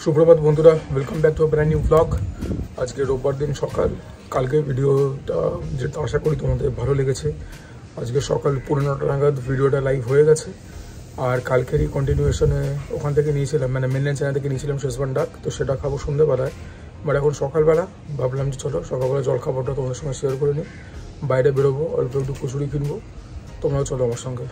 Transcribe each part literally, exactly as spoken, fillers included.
সুপ্রভাত বন্ধুরা, welcome back to a brand new blog. আজকে রোববার দিন সকাল। কালকে ভিডিওটা যেটা আশা করি তোমাদের ভালো লেগেছে। আজকে সকাল পনেরো নটা নাগাদ ভিডিওটা লাইভ হয়ে গেছে। আর কালকেরই কন্টিনিউশনে ওখান থেকে নিয়েছিলাম, মানে মেনল্যান্ড চ্যানেল থেকে নিয়েছিলাম শেষবান ডাক, তো সেটা খাবো সন্ধ্যেবেলায়। বাট এখন সকালবেলা ভাবলাম যে চলো সকালবেলা জল খাবারটা তোমাদের সঙ্গে শেয়ার করে নিই। বাইরে বেরোবো, অল্প একটু কচুরি কিনবো, তোমরাও চলো আমার সঙ্গে।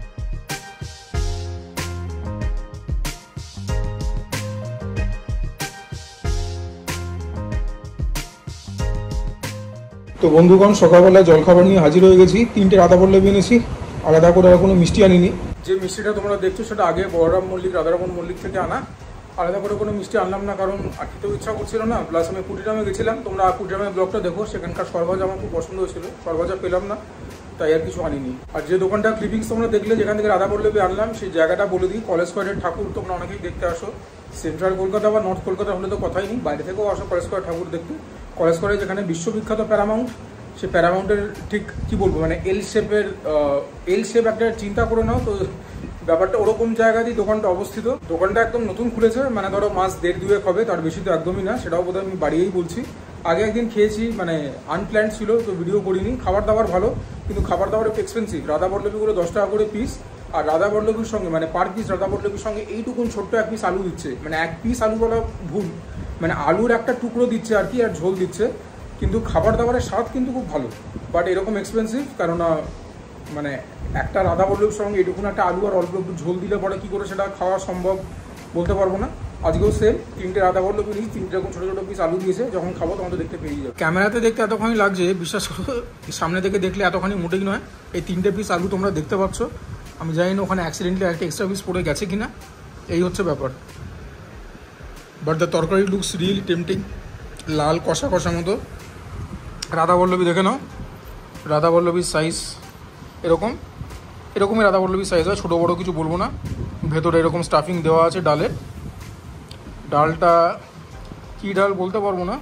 তো বন্ধুগণ, সকালবেলায় জলখাবার নিয়ে হাজির হয়ে গেছি। তিনটে রাধাবল্লভী এনেছি, আলাদা করে আর কোনো মিষ্টি আনিনি। যে মিষ্টিটা তোমরা দেখছো সেটা আগে বড়রাম মল্লিক রাধারমন মল্লিক থেকে আনা। আলাদা করে কোনো মিষ্টি আনলাম না, কারণ খেতেও ইচ্ছা করছিল না। প্লাস আমি কুটিরামে গেছিলাম, তোমরা কুটিরামের ব্লগটা দেখো, সেখানকার সরভাজা আমার খুব পছন্দ হয়েছিল, সরভাজা পেলাম না, তাই আর কিছু আনিনি। আর যে দোকানটা ক্লিপিংস তোমরা দেখলে, যেখান থেকে রাধাবল্লভী আনলাম, সেই জায়গাটা বলে দিই, কলেজ স্কোয়ারের ঠাকুর তোমরা অনেকেই দেখতে আসো। সেন্ট্রাল কলকাতা বা নর্থ কলকাতা হলে তো কথাই নেই, বাইরে থেকেও আসো কলেজ স্কোয়ার ঠাকুর দেখতে। কলেজ স্কোয়ারে যেখানে বিশ্ববিখ্যাত প্যারামাউন্ট, সে প্যারামাউন্টের ঠিক কি বলবো, মানে এল শেপের এল শেপ একটা চিন্তা করে নাও, তো ব্যাপারটা ওরকম জায়গাতেই দোকানটা অবস্থিত। দোকানটা একদম নতুন খুলেছে, মানে ধরো মাস দেড় দুয়েক হবে, তার বেশি তো একদমই না, সেটাও বোধহয় আমি বাড়িয়েই বলছি। আগে একদিন খেয়েছি, মানে আনপ্ল্যান্ড ছিল, তো ভিডিও করিনি। খাবার দাবার ভালো, কিন্তু খাবার দাবার একটু এক্সপেন্সিভ। রাধাবল্লভীগুলো দশ টাকা করে পিস, আর রাধাবল্লভীর সঙ্গে মানে পার পিস রাধাবল্লভীর সঙ্গে এইটুকুন ছোট্ট এক পিস আলু দিচ্ছে, মানে এক পিস আলু বলা ভুল, মানে আলুর একটা টুকরো দিচ্ছে আর কি, আর ঝোল দিচ্ছে। কিন্তু খাবার দাবারের স্বাদ কিন্তু খুব ভালো, বাট এরকম এক্সপেন্সিভ। কেননা মানে একটা রাধাবল্লভীর সঙ্গে এটুকুন একটা আলু আর অল্প একটু ঝোল দিলে পরে কী করে সেটা খাওয়া সম্ভব বলতে পারবো না। আজকেও সেম, তিনটে রাধাবল্লভী নিই, তিনটে এরকম ছোটো ছোটো পিস আলু দিয়েছে। যখন খাবো তখন তো দেখতে পেয়ে যাবে। ক্যামেরাতে দেখতে এতখানি লাগছে, বিশ্বাস করো সামনে থেকে দেখলে এতখানি মোটেই নয়। এই তিনটে পিস আলু তোমরা দেখতে পাচ্ছ, আমি জানি না ওখানে অ্যাক্সিডেন্টলি একটা এক্সট্রা পিস পড়ে গেছে কিনা, এই হচ্ছে ব্যাপার। বাট দ্য তরকারি লুকস রিয়েলি টেম্পটিং, লাল কষা কষা মতো। রাধাবল্লভী দেখে নাও, রাধাবল্লভীর সাইজ এরকম এরকমই রাধাবল্লভীর সাইজ হয়, ছোটো বড়ো কিছু বলবো না। ভেতরে এরকম স্টাফিং দেওয়া আছে ডালে। ডালটা কী ডাল বলতে পারবো না,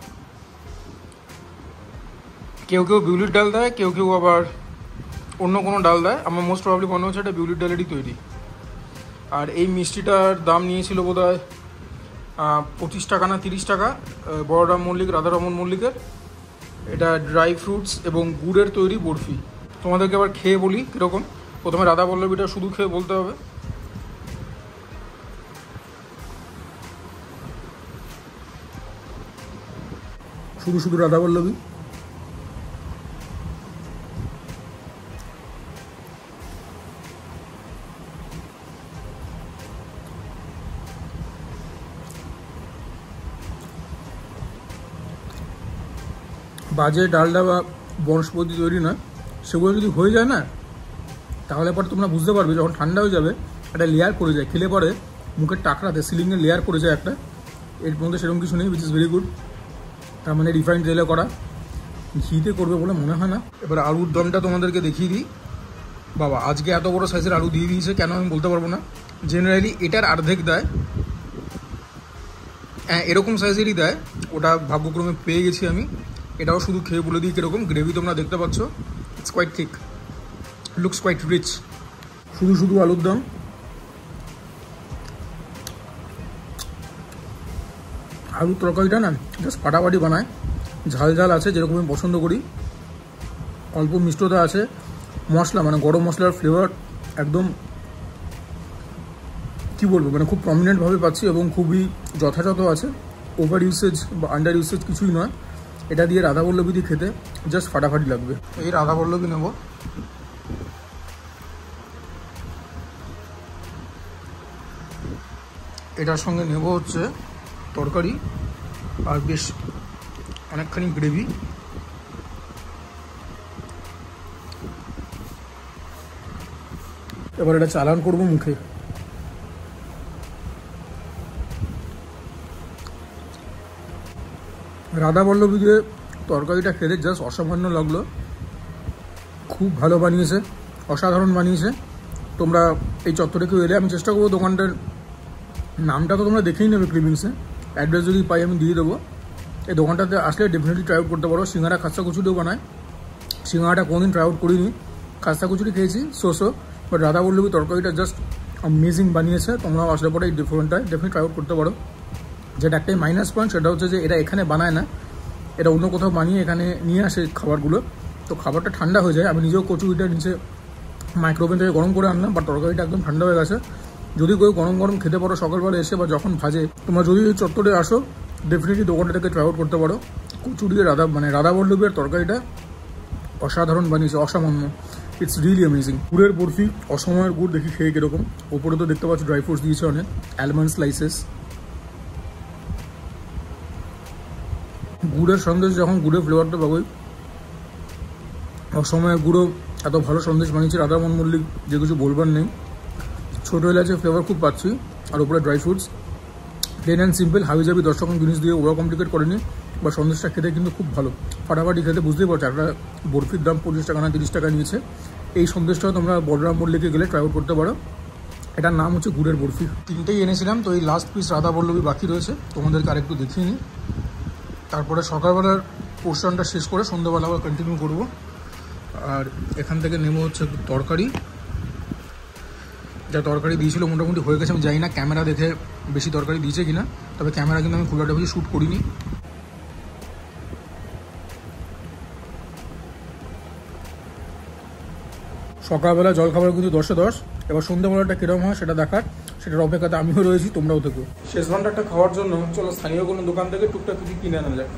কেউ কেউ বিউলির ডাল দেয়, কেউ কেউ আবার অন্য কোনো ডাল দেয়। আমার মোস্ট প্রবলি মনে হচ্ছে এটা বিউলির ডালেরই তৈরি। আর এই মিষ্টিটার দাম নিয়েছিল বোধ হয় পঁচিশ টাকা না তিরিশ টাকা, বড়রাম মল্লিক রাধারমন মল্লিকের। এটা ড্রাই ফ্রুটস এবং গুড়ের তৈরি বরফি। তোমাদেরকে আবার খেয়ে বলি কীরকম। প্রথমে রাধাবল্লভীটা শুধু খেয়ে বলতে হবে। শুধু শুধু রাধাবল্লভী, বাজে ডালডা বা বনস্পতি তৈরি না, সেগুলো যদি হয়ে যায় না, তাহলে পরে তোমরা বুঝতে পারবে যখন ঠান্ডা হয়ে যাবে একটা লেয়ার পড়ে যায়, খেলে পরে মুখের টাকরাতে সিলিংয়ের লেয়ার পড়ে যায় একটা। এর মধ্যে সেরকম কিছু নেই, উইচ ইজ ভেরি গুড। তার মানে রিফাইন্ড তেলে করা, ঘিতে করবে বলে মনে হয় না। এবার আলুর দমটা তোমাদেরকে দেখিয়ে দিই। বাবা, আজকে এত বড় সাইজের আলু দিয়ে দিয়েছে, কেন আমি বলতে পারবো না। জেনারেলি এটার অর্ধেক দেয়, হ্যাঁ এরকম সাইজেরই দেয়, ওটা ভাগ্যক্রমে পেয়ে গেছি আমি। এটাও শুধু খেয়ে বলে দিই কীরকম। গ্রেভি তোমরা দেখতে পাচ্ছ, it's quite thick, looks quite rich. শুধু শুধু আলুর দম, আলুর তরকারিটা না জাস্ট ফাটাফাটি বানায়। ঝাল ঝাল আছে যেরকম আমি পছন্দ করি, অল্প মিষ্টতা আছে। মশলা মানে গরম মশলার ফ্লেভার একদম কী বলবো, মানে খুব প্রমিনেন্টভাবে পাচ্ছি এবং খুবই যথাযথ আছে। ওভার ইউসেজ বা আন্ডার ইউসেজ কিছুই নয়। এটা দিয়ে রাধাবল্লভী দিয়ে খেতে জাস্ট ফাটাফাটি লাগবে। এই রাধাবল্লভী নেব, এটার সঙ্গে নেব হচ্ছে তরকারি আর বেশ অনেকখানি গ্রেভি। এবার এটা চালান করবো মুখে। রাধাবল্লভী দিয়ে তরকারিটা খেতে জাস্ট অসামান্য লাগলো, খুব ভালো বানিয়েছে, অসাধারণ বানিয়েছে। তোমরা এই চত্বরে কেউ এলে আমি চেষ্টা করবো দোকানটার নামটা তো তোমরা দেখেই নেবে ক্লিপিংসে, অ্যাড্রেস যদি পাই আমি দিয়ে দেবো। এই দোকানটাতে আসলে ডেফিনেটলি ট্রাই আউট করতে পারো। সিঙ্গারা খাস্তা কচুরিও বানায়, সিঙ্গারাটা কোনোদিন ট্রাই আউট করিনি, খাস্তা কচুরি খেয়েছি সো সো, বাট রাধাবল্লভী তরকারিটা জাস্ট अमेजिंग बनिए तुम्हारा आसले पड़े डिफरेंट डेफिनेटली ट्राई आउट करते। যেটা একটাই মাইনাস পয়েন্ট, সেটা হচ্ছে যে এরা এখানে বানায় না, এটা অন্য কোথাও বানিয়ে এখানে নিয়ে আসে খাবারগুলো, তো খাবারটা ঠান্ডা হয়ে যায়। আমি নিজেও কচুরিটা নিচে মাইক্রোওভেন থেকে গরম করে আনলাম, বা তরকারিটা একদম ঠান্ডা হয়ে গেছে। যদি কেউ গরম গরম খেতে পারো সকালবেলা এসে বা যখন ভাজে, তোমরা যদি এই চত্বরে আসো ডেফিনেটলি দোকানটা থেকে ট্রাই আউট করতে পারো। কচুরি রাধা মানে রাধাবল্লভীর তরকারিটা অসাধারণ বানিয়েছে, অসামান্য, ইটস রিয়েলি অ্যামেজিং। গুড়ের বরফি, অসময়ের গুড়, দেখি খেয়ে কীরকম। ওপরে তো দেখতে পাচ্ছ ড্রাই ফ্রুটস দিয়েছে অনেক, অ্যালমন্ড স্লাইসেস। গুড়ের সন্দেশ যখন গুড়ের ফ্লেভারটা পাবোই, অসময়ের গুঁড়ো এত ভালো সন্দেশ বানিয়েছে রাধারমণ মল্লিক, যে কিছু বলবার নেই। ছোটো এলাচের ফ্লেভার খুব পাচ্ছি, আর উপরে dry fruits, plain and simple, হাবি জাবি দশ রকম জিনিস দিয়ে ওরা কমপ্লিকেট করেনি। বা সন্দেশটা খেতে কিন্তু খুব ভালো, ফাটাফাটি খেতে, বুঝতেই পারছো। একটা বরফির দাম পঁচিশ টাকা না তিরিশ টাকা নিয়েছে। এই সন্দেশটাও তোমরা বলরাম মল্লিকে গেলে ট্রাই আউট করতে পারো। এটার নাম হচ্ছে গুড়ের বরফি। তিনটেই এনেছিলাম, তো এই লাস্ট পিস রাধাবল্লভী বাকি রয়েছে, তোমাদেরকে আরেকটু দেখিয়ে নিই। তারপরে সকালবেলার পোর্শনটা শেষ করে সন্ধ্যাবেলা আবার কন্টিনিউ করবো। আর এখান থেকে নেমো হচ্ছে তরকারি, যা তরকারি দিয়েছিল মোটামুটি হয়ে গেছে। আমি জানি না ক্যামেরা দেখে বেশি তরকারি দিয়েছে কিনা, তবে ক্যামেরা কিন্তু আমি খুব একটা বেশি শ্যুট করিনি। সকালবেলা জলখাবার কিন্তু দশে দশ, এবার সন্ধ্যাবেলাটা কীরকম হয় সেটা দেখার, সেটার অপেক্ষাতে আমিও রয়েছি, তোমরাও থেকো। শেষ ঘন্টাটা খাওয়ার জন্য চলো স্থানীয় কোনো দোকান থেকে টুকটাক কিছু কিনে আনা যায়।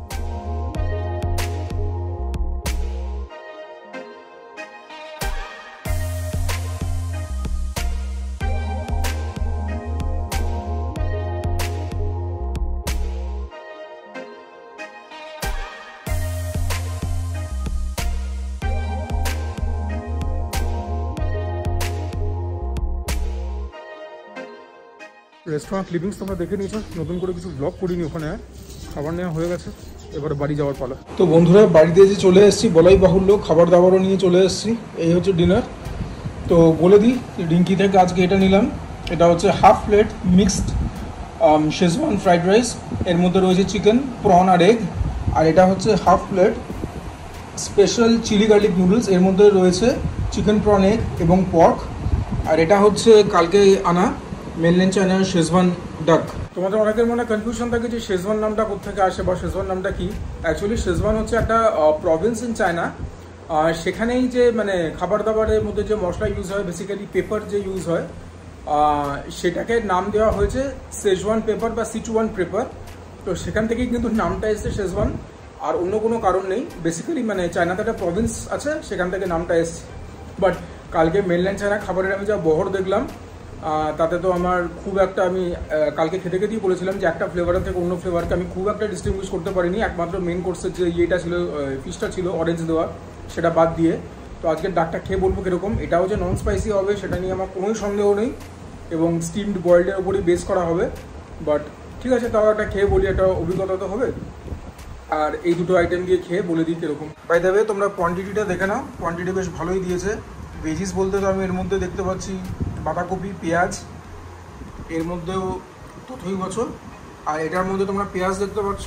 রেস্টুরেন্ট ক্লিপিংস তোমরা দেখে নিয়েছো, নতুন করে কিছু ব্লগ করিনি, ওখানে খাবার নেওয়া হয়ে গেছে, এবারে বাড়ি যাওয়ার পালা। তো বন্ধুরা বাড়িতে যে চলে এসেছি, বলাই বাহুল্য, খাবার দাবারও নিয়ে চলে এসেছি। এই হচ্ছে ডিনার। তো বলে দিই, রিঙ্কি থেকে আজকে এটা নিলাম, এটা হচ্ছে half plate mixed schezwan fried rice, এর মধ্যে রয়েছে চিকেন, প্রন আর এগ। আর এটা হচ্ছে half plate special chilli garlic noodles, এর মধ্যে রয়েছে চিকেন, প্রন, এগ এবং পর্ক। আর এটা হচ্ছে কালকে আনা মেনল্যান্ড চায়নার শেজওয়ান ডাক। তোমাদের অনেকের মনে কনফিউশন থাকে যে শেজওয়ান নামটা কোথেকে আসে বা শেজওয়ান নামটা কি। অ্যাকচুয়ালি শেজওয়ান হচ্ছে একটা প্রভিন্স ইন চায়না, সেখানেই যে মানে খাবার দাবারের মধ্যে যে মশলা ইউজ হয়, বেসিক্যালি পেপার যে ইউজ হয়, সেটাকে নাম দেওয়া হয়েছে শেজওয়ান পেপার বা সিচুয়ান পেপার। তো সেখান থেকেই কিন্তু নামটা এসছে শেজওয়ান, আর অন্য কোনো কারণ নেই। বেসিক্যালি মানে চায়নাতে একটা প্রভিন্স আছে, সেখান থেকে নামটা এসছে। বাট কালকে মেনল্যান্ড চায়না খাবারের আমি যা বহর দেখলাম, তাতে তো আমার খুব একটা, আমি কালকে খেতে খেতেই বলেছিলাম যে একটা ফ্লেভারের থেকে অন্য ফ্লেভারকে আমি খুব একটা ডিস্টিংগুইশ করতে পারিনি, একমাত্র মেন কোর্সের যে ইয়েটা ছিল, ফিশটা ছিল অরেঞ্জ দেওয়া, সেটা বাদ দিয়ে। তো আজকের ডাকটা খেয়ে বলবো কীরকম। এটাও যে নন স্পাইসি হবে সেটা নিয়ে আমার কোনোই সন্দেহ নেই, এবং স্টিমড বয়েলডের ওপরই বেস করা হবে। বাট ঠিক আছে, তাও একটা খেয়ে বলি, একটা অভিজ্ঞতা তো হবে। আর এই দুটো আইটেম দিয়ে খেয়ে বলে দিই কীরকম। বাই দ্য ওয়ে তোমরা কোয়ান্টিটিটা দেখে নাও, কোয়ান্টিটি বেশ ভালোই দিয়েছে। ভেজিস বলতে তো আমি এর মধ্যে দেখতে পাচ্ছি বাঁধাকপি, পেঁয়াজ, এর মধ্যেও তথই বছর। আর এটার মধ্যে তোমরা পেঁয়াজ দেখতে পাচ্ছ,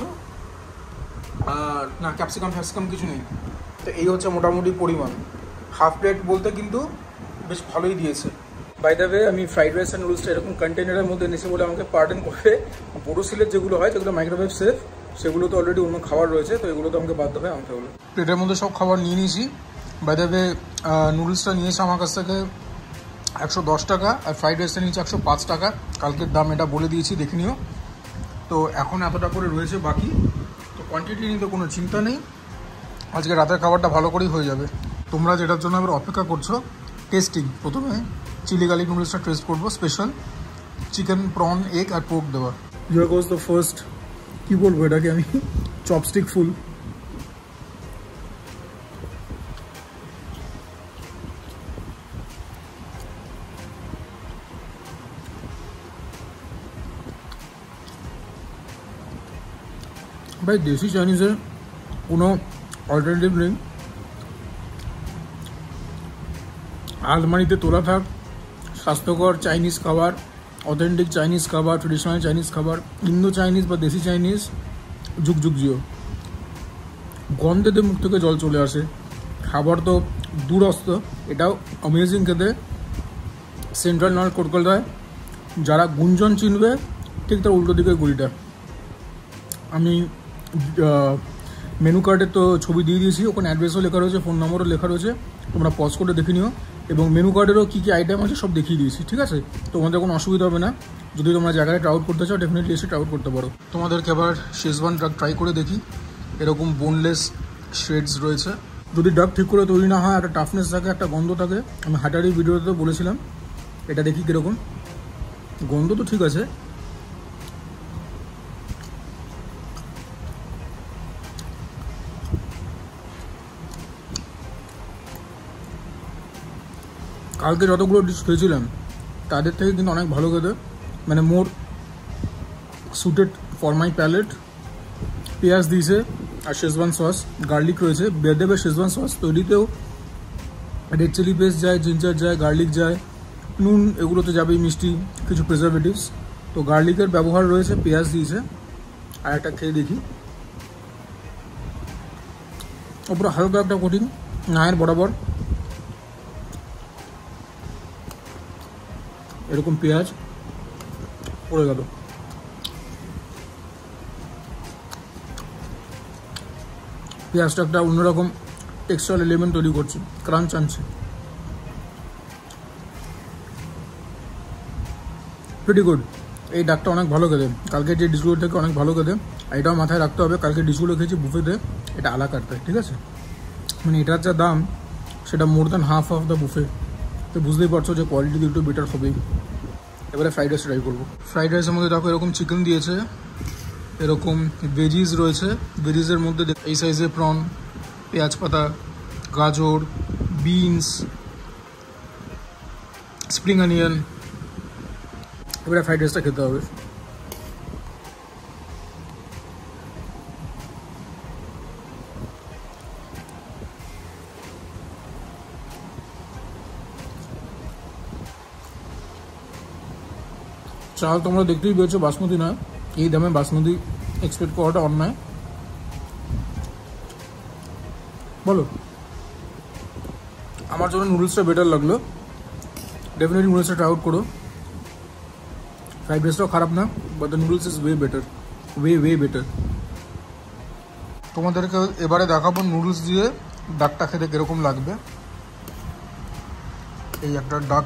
আর না ক্যাপসিকাম ফ্যাপসিকাম কিছু নেই। তো এই হচ্ছে মোটামুটি পরিমাণ। হাফ প্লেট বলতে কিন্তু বেশ ভালোই দিয়েছে। বাই দ্য ওয়ে আমি ফ্রাইড রাইস অ্যান্ড নুডলসটা এরকম কন্টেনারের মধ্যে এনেছি বলে আমাকে পার্ডেন করে। বোরোসিলের যেগুলো হয় যেগুলো মাইক্রোওয়েভ সেফ, সেগুলো তো অলরেডি অন্য খাবার রয়েছে, তো এগুলো তো আমাকে বাধ্য হয় আনতে হলো। প্লেটের মধ্যে সব খাবার নিয়ে নিয়েছি। বাই দ্য ওয়ে নুডলসটা নিয়েছে আমার কাছ থেকে একশো দশ টাকা, আর ফ্রাইড রাইসটা নিয়েছে একশো পাঁচ টাকা। কালকের দাম এটা বলে দিয়েছি, দেখে নিও। তো এখন এতটা করে রয়েছে বাকি, তো কোয়ান্টিটি নিয়ে তো কোনো চিন্তা নেই, আজকে রাতের খাবারটা ভালো করেই হয়ে যাবে। তোমরা যেটার জন্য আবার অপেক্ষা করছো, টেস্টিং, প্রথমে চিলি গার্লিক নুডলসটা টেস্ট করবো, স্পেশাল চিকেন, প্রন, এগ আর পোর্ক দেওয়া। হিয়ার গোজ দ্য ফার্স্ট, কী বলবো এটাকে আমি, চপস্টিক ফুল। ভাই দেশি চাইনিজের কোনো অল্টারনেটিভ নেই। আলমারিতে তোলা থাক স্বাস্থ্যকর চাইনিজ খাবার, অথেন্টিক চাইনিজ খাবার, ট্রেডিশনাল চাইনিজ খাবার, ইন্দো চাইনিজ বা দেশি চাইনিজ, যুগ যুগ জিও। গন্ধেতে মুখ থেকে জল চলে আসে। খাবার তো দূরস্থ, এটাও অ্যামেজিং খেতে। সেন্ট্রাল নর্থ কলকাতায় যারা গুঞ্জন চিনবে ঠিক তার উল্টো দিকের গুলিটা। আমি মেনু কার্ডের তো ছবি দিয়ে দিয়েছি, ওখানে অ্যাড্রেসও লেখা রয়েছে, ফোন নম্বরও লেখা রয়েছে, তোমরা পজ করে দেখে নিও। এবং মেনু কার্ডেরও কী কী আইটেম আছে সব দেখিয়ে দিয়েছি, ঠিক আছে? তোমাদের কোনো অসুবিধা হবে না। যদি তোমরা জায়গায় ট্রাউট করতে চাও ডেফিনেটলি এসে ট্রাউট করতে পারো। তোমাদেরকে আবার শেজওয়ান ডাক ট্রাই করে দেখি। এরকম বোনলেস শেডস রয়েছে। যদি ডাক ঠিক করে তৈরি না হয়, একটা টাফনেস থাকে, একটা গন্ধ থাকে। আমি হাটারি ভিডিওতে বলেছিলাম, এটা দেখি কীরকম গন্ধ। তো ঠিক আছে, কালকে যতগুলো ডিশ খেয়েছিলাম তাদের থেকে কিন্তু অনেক ভালো খেতে, মানে more suited for my palate. পেঁয়াজ দিয়েছে আর শেজওয়ান সস, গার্লিক রয়েছে। বেদেবে শেজওয়ান সস তৈরিতেও রেড চিলি পেস্ট যায়, জিঞ্জার যায়, গার্লিক যায়, নুন এগুলোতে যাবেই, মিষ্টি, কিছু প্রিজারভেটিভস। তো গার্লিকের ব্যবহার রয়েছে, পেঁয়াজ দিয়েছে। আর একটা খেয়ে দেখি, ওপরে হালকা একটা কোটিং নায়ের বরাবর এরকম পেঁয়াজ পড়ে গেল। পেঁয়াজটা একটা অন্যরকম টেক্সচার এলিমেন্ট তৈরি করছে, ক্রাঞ্চ আনছে। Pretty good. এই ডাকটা অনেক ভালো খেতে, কালকে যে ডিশগুলো থেকে অনেক ভালো খেতে। এটাও মাথায় রাখতে হবে, কালকে ডিশগুলো খেয়েছি বুফেতে, এটা আলা কাটতে, ঠিক আছে? মানে এটার যা দাম সেটা more than half of the buffet. তো বুঝতেই পারছো যে কোয়ালিটি একটু বেটার হবেই। এবারে ফ্রাইড রাইস ট্রাই করবো। ফ্রাইড রাইসের মধ্যে দেখো এরকম চিকেন দিয়েছে, এরকম ভেজিস রয়েছে। ভেজিসের মধ্যে এই সাইজে প্রন, পেঁয়াজ পাতা, গাজর, বিনস, স্প্রিং অনিয়ন। এবারে ফ্রাইড রাইসটা খেতে হবে। চাল তোমরা দেখতেই পেয়েছো বাসমতি নয়, এই দামে বাসমতি এক্সপেক্ট করাটা অন্যায়। বলো, আমার জন্য নুডলসটা বেটার লাগলো। ডেফিনেটলি নুডলসটা ট্রাই আউট করো। ফ্রাইড রাইসটাও খারাপ না, but the noodles is way better, way way better. তোমাদেরকে এবারে দেখাবো নুডলস দিয়ে ডাকটা খেতে কীরকম লাগবে। এই একটা ডাক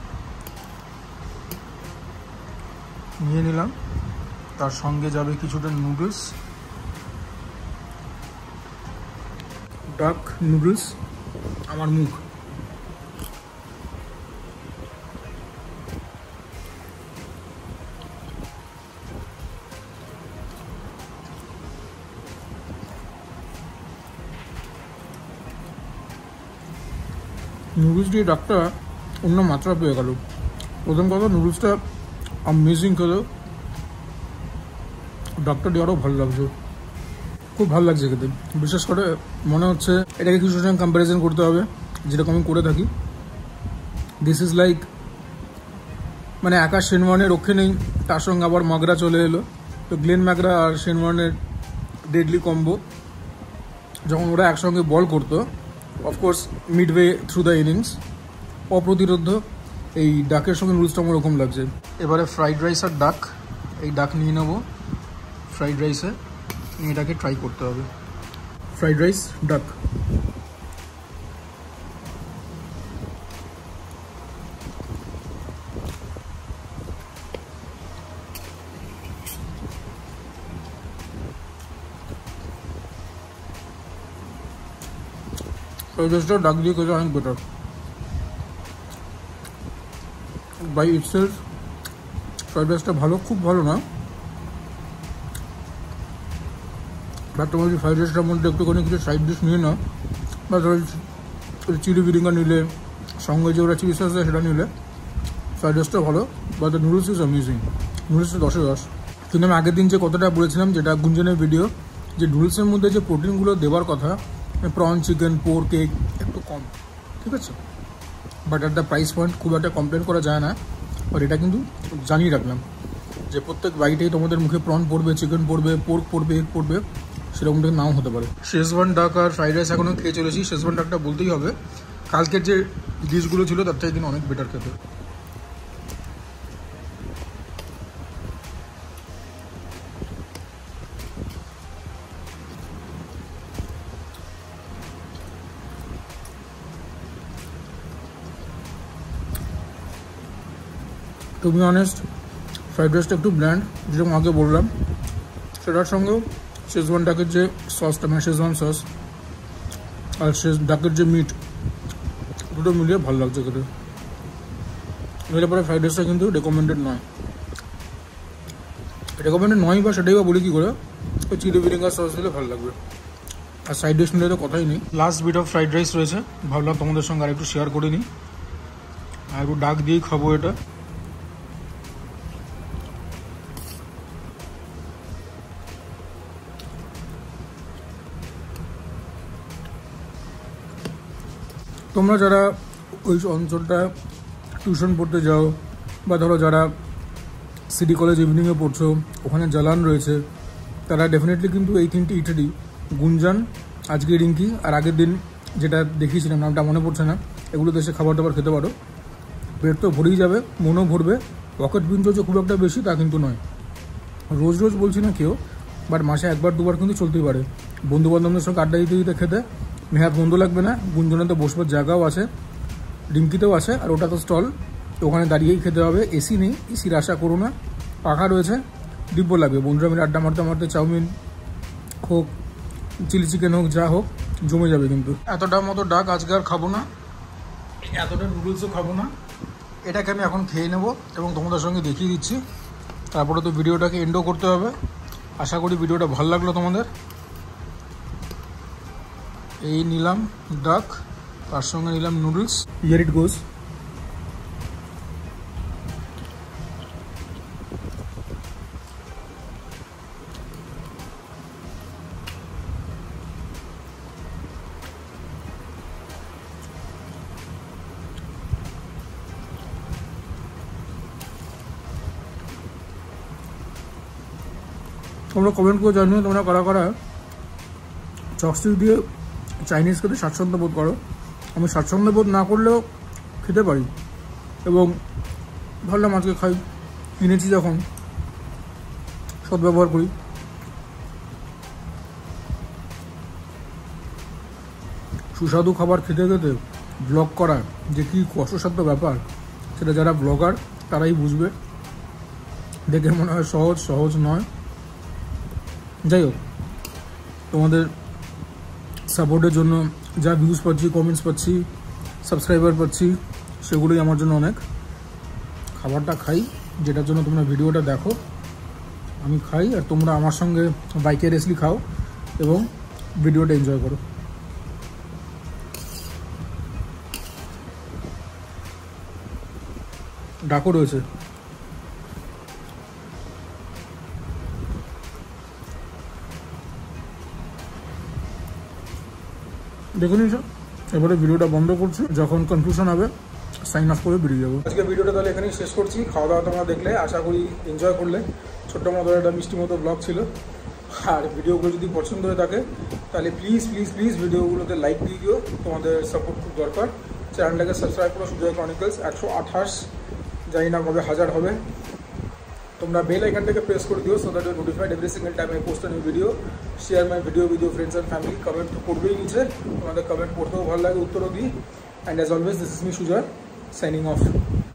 নিয়ে নিলাম, তার সঙ্গে যাবে কিছুটা নুডলস। ডাক নুডলস আমার মুখ। নুডলস দিয়ে ডাকটা অন্য মাত্রা পেয়ে গেল। প্রথম কথা, নুডলসটা অ্যামেজিং খেলো, ডাকটা দিয়ে আরও ভালো লাগছে, খুব ভালো লাগছে খেতে। বিশেষ করে মনে হচ্ছে এটাকে কিছুর সঙ্গে কম্প্যারিজন করতে হবে, যেরকম আমি করে থাকি। দিস ইজ লাইক, মানে আকাশ শেনওয়ানের রক্ষে নেই, তার সঙ্গে আবার মাগরা চলে এলো। তো গ্লেন ম্যাকগ্রা আর শেনওয়ানের ডেডলি কম্বো, যখন ওরা একসঙ্গে বল করতো, of course midway through the innings, অপ্রতিরোধ। এই ডাকের সঙ্গে নুডলসটা আমার ওরকম লাগছে। এবারে ফ্রাইড রাইস আর ডাক, এই ডাক নিয়ে নেবো ফ্রাইড রাইসে, এটাকে ট্রাই করতে হবে। ফ্রাইড রাইস, ডাক। ফ্রাইড রাইসটা ডাক দিয়ে খেতে অনেক বেটার। বাই ইটসেলফ ফ্রাইড রাইসটা ভালো, খুব ভালো না, বা তোমার যদি ফ্রাইড রাইসটার মধ্যে একটুখানি কিছু সাইড ডিশ নিয়ে নাও, বা ধরো চিলি ভিরিঙ্গা নিলে, সঙ্গে যে ওরা চিলি সস দেয় সেটা নিলে, ফ্রাইড রাইসটা ভালো। বা দ্য নুডলস ইজ অ্যামেজিং। নুডলসটা দশে দশ। কিন্তু আমি আগের দিন যে কথাটা বলেছিলাম, যেটা গুঞ্জনের ভিডিও, যে নুডলসের মধ্যে যে প্রোটিনগুলো দেওয়ার কথা, প্রন, চিকেন, পোর্ক, এগ একটু কম, ঠিক আছে? But at the price point খুব একটা কমপ্লেন করা যায় না। আর এটা কিন্তু জানিয়ে রাখলাম যে প্রত্যেক বাইটেই তোমাদের মুখে প্রন পড়বে, চিকেন পড়বে, পোর্ক পড়বে, এগ পড়বে, সেরকমটা নাও হতে পারে। শেজওয়ান ডাক আর ফ্রাইড রাইস এখনও খেয়ে চলেছি। শেজওয়ান ডাকটা বলতেই হবে, কালকের যে ডিশগুলো ছিল তার থেকে কিন্তু অনেক বেটার খেতে। টু বি অনেস্ট ফ্রাইড রাইসটা একটু ব্ল্যান্ড, যেরকম আগে বললাম, সেটার সঙ্গেও শেজওয়ান ডাকের যে সসটা মানে শেজওয়ান সস আর শেজ ডাকের যে মিট, দুটো মিলিয়ে ভালো লাগছে খেতে। এর পরে ফ্রাইড রাইসটা কিন্তু রেকমেন্ডেড নয়, রেকমেন্ডেড নয় বা সেটাই বা বলি কী করে, ওই চিলি ভিনেগার সস দিলে ভালো লাগবে। আর সাইড ডিশ নিলে তো কথাই নেই। Last bit of fried rice রয়েছে, ভাবলাম তোমাদের সঙ্গে আর একটু শেয়ার করে নিই, আর একটু ডাক দিয়েই খাবো এটা। তোমরা যারা ওই অঞ্চলটা টিউশন পড়তে যাও, বা ধরো যারা সিটি কলেজ ইভিনিংয়ে পড়ছো, ওখানে জালান রয়েছে, তারা ডেফিনেটলি কিন্তু এই তিনটি ইটারি গুঞ্জান, আজকে রিঙ্কি আর আগের দিন যেটা দেখিয়েছিলাম নামটা মনে পড়ছে না, এগুলো দেশে খাবার দাবার খেতে পারো। পেট তো ভরেই যাবে, মনও ভরবে, পকেট পিঞ্চও যে খুব একটা বেশি তা কিন্তু নয়। রোজ রোজ বলছি না কেউ, বাট মাসে একবার দুবার কিন্তু চলতেই পারে। বন্ধুবান্ধবদের সঙ্গে আড্ডা দিতে দিতে খেতে নেহাত বন্ধু লাগবে না। গুঞ্জনে তো বসবার জায়গাও আছে, রিঙ্কিতেও আছে, আর ওটা তো স্টল, ওখানে দাঁড়িয়েই খেতে হবে। এসি নেই, এসির আশা করো না, পাখা রয়েছে, দিব্য লাগবে। বন্ধুরা মিলে আড্ডা মারতে মারতে চাউমিন হোক, চিলি চিকেন হোক, যা হোক জমে যাবে। কিন্তু এতটা মতো ডাক আজকে আর খাবো না, এতটা নুডলসও খাবো না, এটাকে আমি এখন খেয়ে নেবো এবং তোমাদের সঙ্গে দেখিয়ে দিচ্ছি। তারপরে তো ভিডিওটাকে এন্ডও করতে হবে। আশা করি ভিডিওটা ভালো লাগলো তোমাদের। এই নিলাম ডাক, তার সঙ্গে নিলাম নুডলস, হিয়ার ইট গোজ। তোমরা কমেন্ট করে জানিও তোমরা কারা কারা চপস্টিক দিয়ে চাইনিজ খেতে স্বাচ্ছন্দ্য বোধ করো। আমি স্বাচ্ছন্দ্য বোধ না করলেও খেতে পারি, এবং ভাবলাম আজকে খাই, কিনেছি যখন সদ্ব্যবহার করি। সুস্বাদু খাবার খেতে খেতে ব্লগ করা যে কী কষ্টসাধ্য ব্যাপার, সেটা যারা ব্লগার তারাই বুঝবে। দেখে মনে হয় সহজ, সহজ নয়। যাই হোক, তোমাদের সাপোর্টের জন্য যা ভিউজ পাচ্ছি, কমেন্টস পাচ্ছি, সাবস্ক্রাইবার পাচ্ছি, সেগুলোই আমার জন্য অনেক। খাবারটা খাই, যেটার জন্য তোমরা ভিডিওটা দেখো, আমি খাই, আর তোমরা আমার সঙ্গে ভাইকারিয়াসলি খাও এবং ভিডিওটা এনজয় করো। ডাকও রয়েছে। দেখে নিস, এবারে ভিডিওটা বন্ধ করছি, যখন কনক্লুশন হবে সাইন অফ করে বেরিয়ে যাবো। আজকে ভিডিওটা তাহলে এখানেই শেষ করছি। খাওয়া দাওয়া তোমরা দেখলে, আশা করি এনজয় করলে। ছোট্ট মতো একটা মিষ্টি মতো ব্লগ ছিল। আর ভিডিওগুলো যদি পছন্দ হয়ে থাকে তাহলে প্লিজ প্লিজ প্লিজ ভিডিওগুলোতে লাইক দিয়ে দিও, তোমাদের সাপোর্ট খুব দরকার। চ্যানেলটাকে সাবস্ক্রাইব করো, সুজয় ক্রনিকলস। একশো আঠাশ জানি না কবে হাজার হবে। তোমরা বেল আইকনটাকে প্রেস করে দিও, so that you notified every single time I post a new video. Share my video with your friends and family. Comment তো করবেই নিচে, তোমাদের কমেন্ট পড়তেও ভালো লাগে, উত্তরও দিই। And as always, this is me Sujoy, signing of.